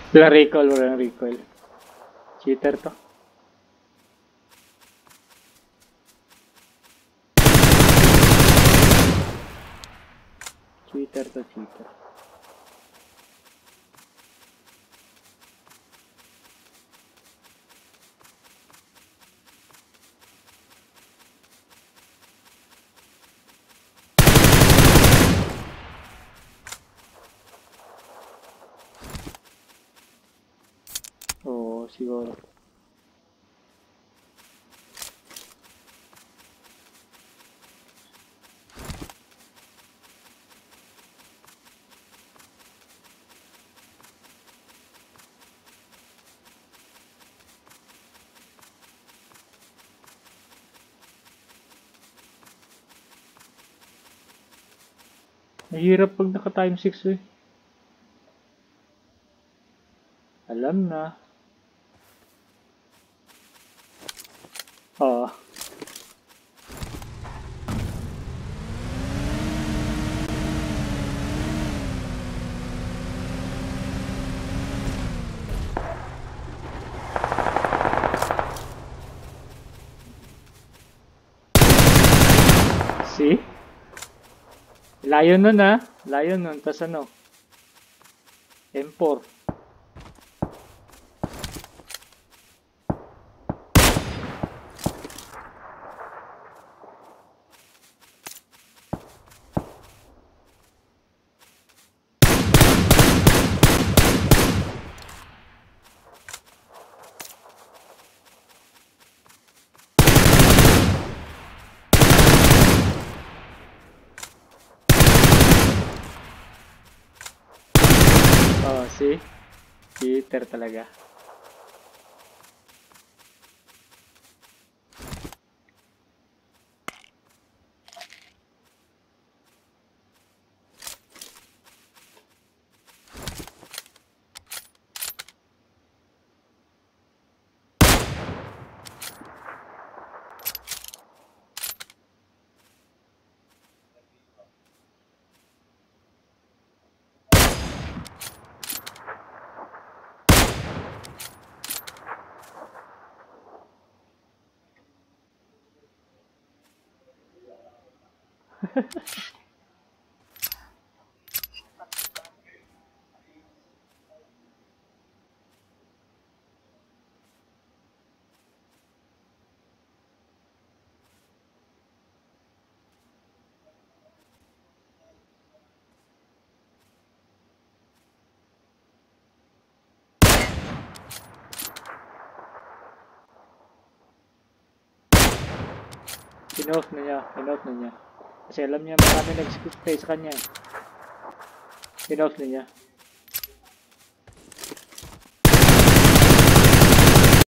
Walang recall, walang recall. Cheater to. Cheater to, cheater. Oo, siguro. Mahirap pag naka time 6 eh. Alam na. Oo. See? Layo nun ah. Layo nun. Tas ano? M4. Oh, see? Cheater talaga. Pinoff na niya. Pinoff na niya. Kasi alam niya marami nag-skip sa kanya. Pinoff na niya.